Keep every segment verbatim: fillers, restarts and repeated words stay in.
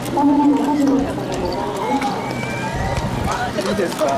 いいですか。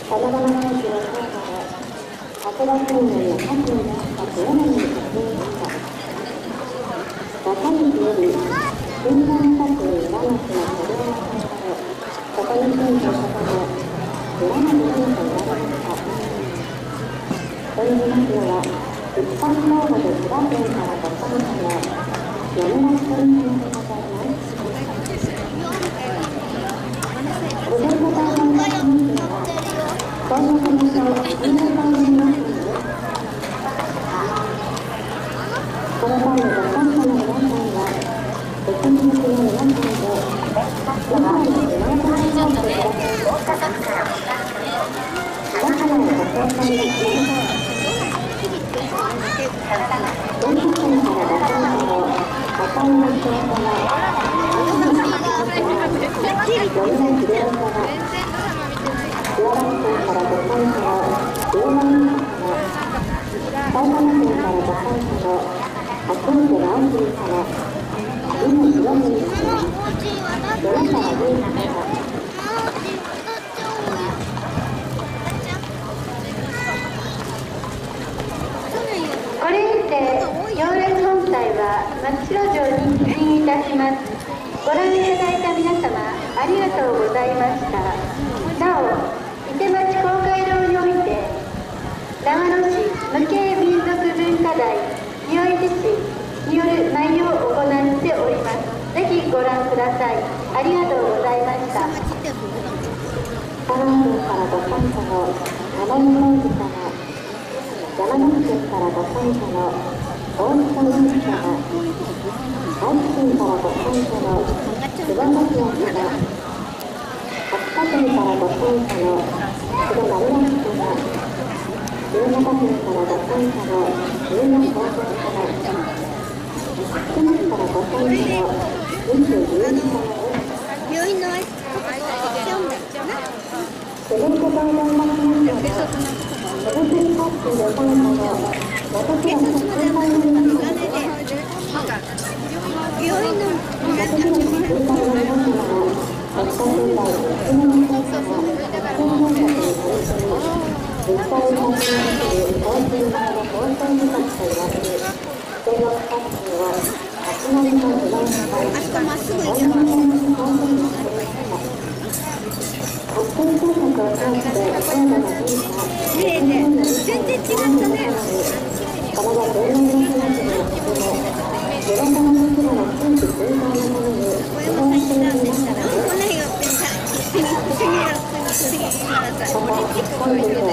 さまざまな地域の調査で、白馬水面の各地にあった津山に発生した。中西より新山作裏町の車両が使われ、そこに住んでいる方も裏町にと言われました。と言いますのは、一般道路で千葉県から五反市の野村一人線でございます。ご乗車いただきますのは、今後の場所を新潟になりますので、この際のご参加の皆さんは、ご注目の皆さんで、今のスマートフォンをしてください。皆様のご紹介がします。電車線からご参加の赤いの電車は、赤いの電車は、読売自動車は、岩橋線からご参加の上野電車は、埼玉県からご参加の初めてのアンジー様、今広文様、山川優子様、これにて行列本隊は松代城に出陣いたします。ご覧いただいた皆様ありがとうございました。なお、伊手町公会堂において長野市無形民族文化財清水市による舞を行っております。ぜひご覧ください。ありがとうございました。香川県からご参加の天野浩二様、山梨県からご参加の大塚由紀様、愛知県からご参加の菅松也様、秋田県からご参加の菅丸山様、新潟県からご参加の新名高校様、福松からご参加の三重龍一様です。病院の挨拶続いて登場いたしますので、手作りパックで参加の元倉の先輩の皆様です。病院の元倉の先輩の皆様は、秋田県内のいちねん生から発展政策に取り組み、実際に発信できる法人側の放送部活と言われる全国活動は集まりの不断化、女の子の放送にしていました。発展政策を通して制度が変化、全然違ったね。これが住民の人たちにも含め、地元の町らの地域振興のために指導していきましたので、また、本日を最後に、風間市に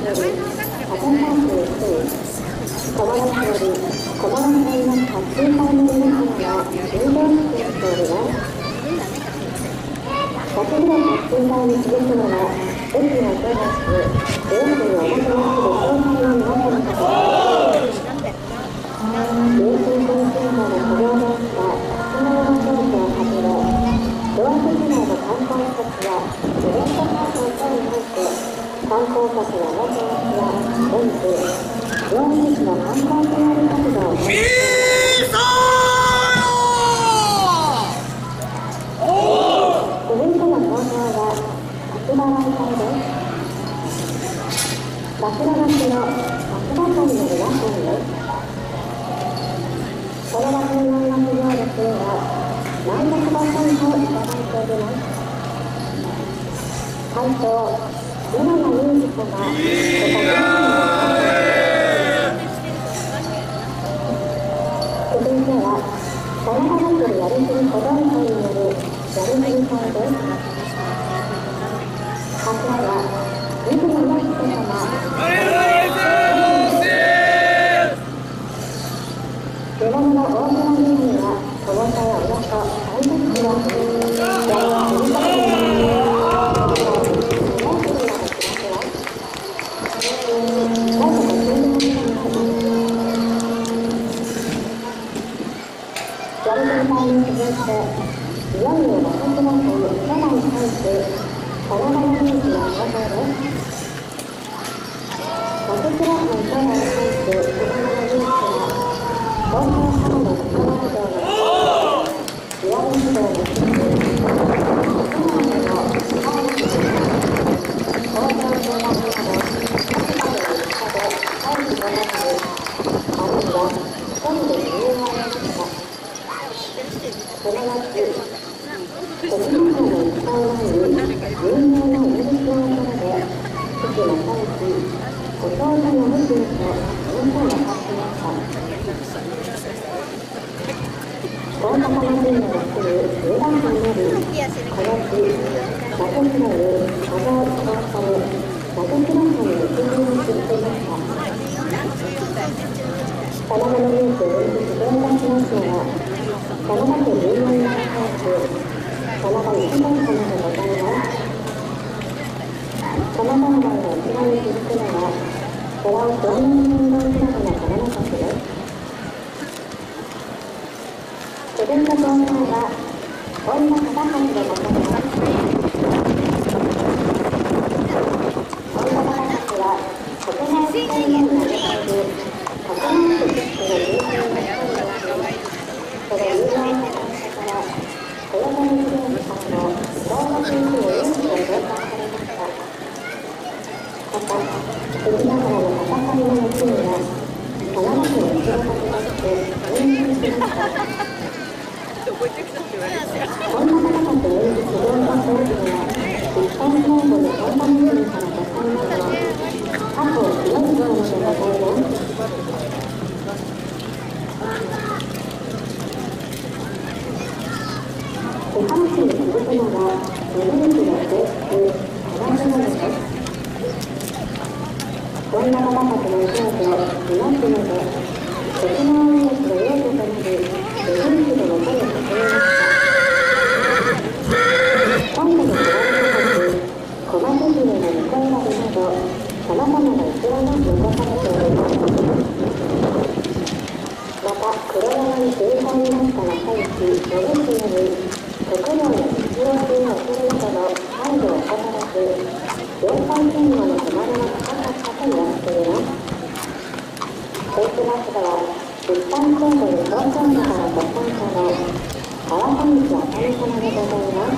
小原市より小原隊の発信隊の皆様が入場式をしております。先ほど発信隊に続くのは、駅を手出し、おやつにおもてなしで紹介を皆様とです。流水線信号の作業電車、滝川町をはじめ、ドア市内の観光施設やイベント会場等において、観光客のおもてなしや展示、両市の観光 ピーアール 活動を行っています。続いての登場は松原愛隊です。松原町の松葉会の皆さんです。この場所の音楽行列には何百ご参加をいただいております。会長、浦野裕二様、おかげ続いては真田祭りやりすぎ小道会によるやりすぎ会です。頭は水野良彦様、出物の大空ゲームは重さはおよそさんじゅっキロ、やや振りかけになります。やりすぎ会に続いて、いよいよ私の会初代会長、真田裕二の登場です。 ご搭乗の無事と運行が発しました。大阪マリーナが来る上田藩より、小吉、名古屋湯、加賀津川され、名古屋藩に陸上をしていました。その後のニュースを演じ出演いたしますのは、その後じゅうよんのハウス、その後一番様でございます。その番号の一番に続くのは、それを少年運動クラブの子供たちです。続いてご案内は、本田忠橋でございます。本田忠橋は、国内スペインの舞台で、国内区屈指の有名な一人であり、それ有名な会社から、豊臣秀吉さんの動画研究有志を紹介されました。また、関ヶ原の戦いの後には、真田家の後ろ盾として任命しました。こんな方たちを演じ指導した当時には、一般公募の本田祭りからご参加の加藤清水様でございます。手話に続くのは、森口の制服、花島です。こんな方たちの少女、今しので、徳川家康の養女となり、森口の声をかけました。今度の手話に小松姫の婿選びなど、さまざまな逸話が残されております。また、黒山に中退になった若い日、信繁に、食料の必要品を送るなどの配慮を怠らず、領海戦後の手間が高かったと言われています。そうしましては、一般公募に東京都からご参加の川上道あかね様でございます。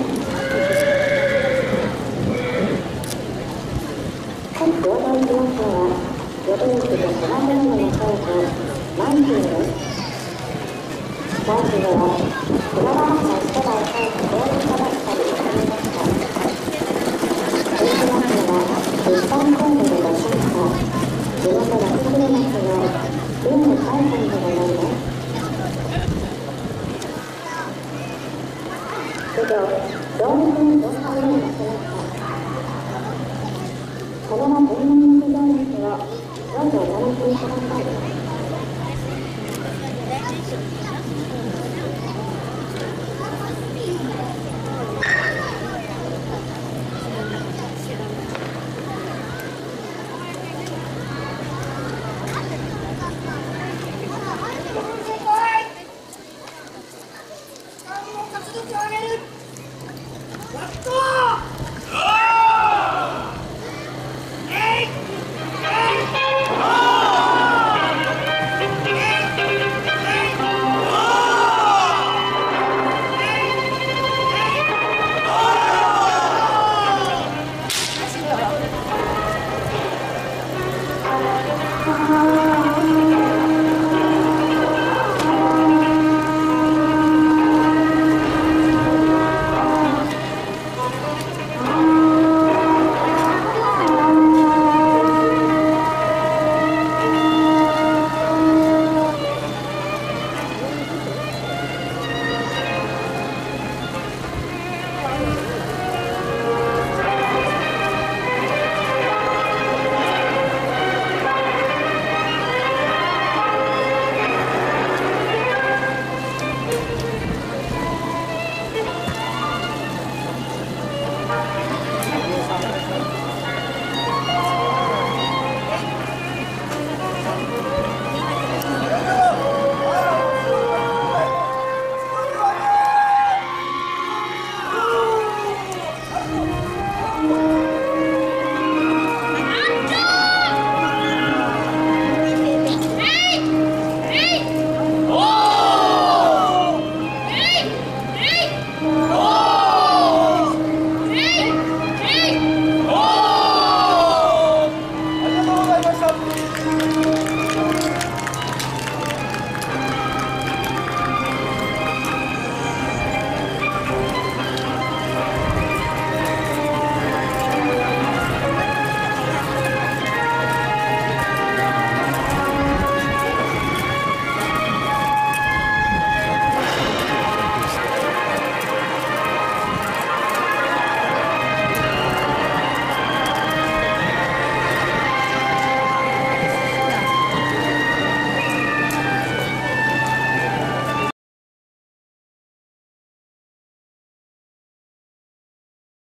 本行動しましょうは、予備役で手間車の少女、マンジュです。マンジュでは、菅原さん初代大使同時化だったりされました。そうしましては、一般公募でご参加、地元ラスクレマスの上野海さんでございます。以上、動物の紹介をいたしました。これは天然の非常ですをどうぞお楽しみください。